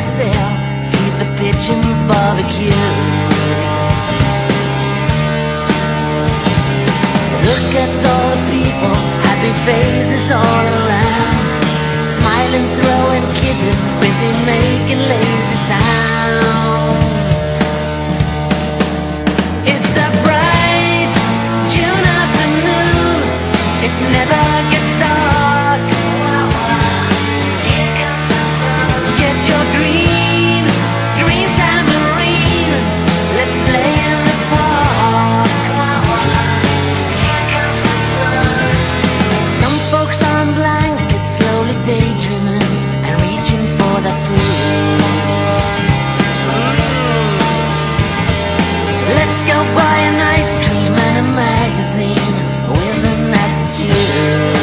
sail, feed the pigeons barbecue. Look at all the people, happy faces all around, smiling, throwing kisses, busy making lazy sounds. It's a bright June afternoon, it never gets dark. Here comes the sun. Get your green, green tambourine, let's play in the park. Here comes the sun. Some folks are on blankets, slowly daydreaming and reaching for the food. Let's go buy an ice cream and a magazine with an attitude,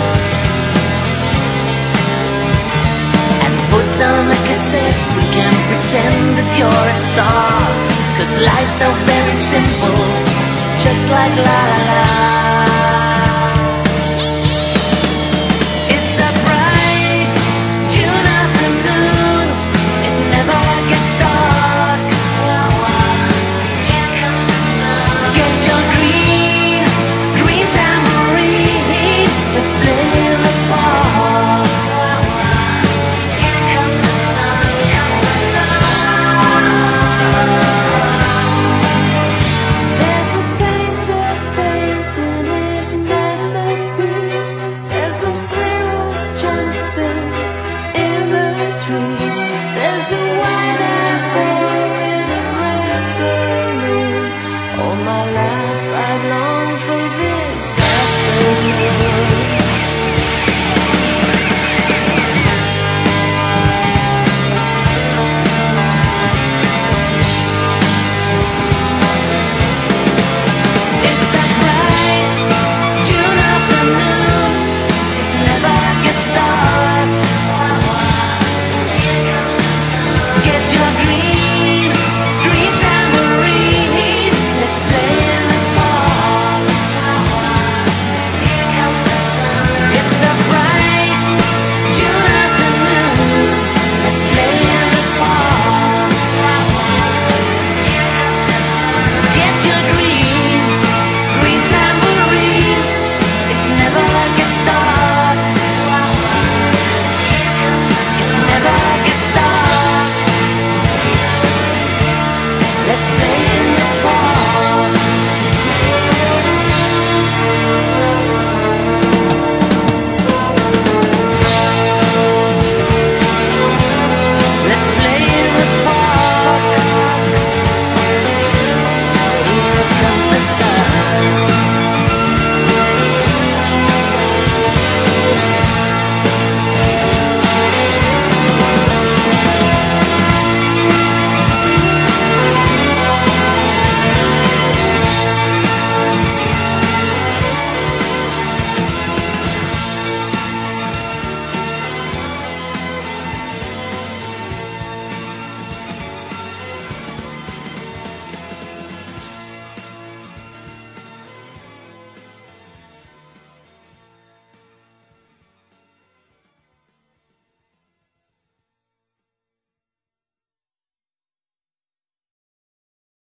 and put on the cassette, we can pretend that you're a star, 'cause life's so very simple, just like la la la.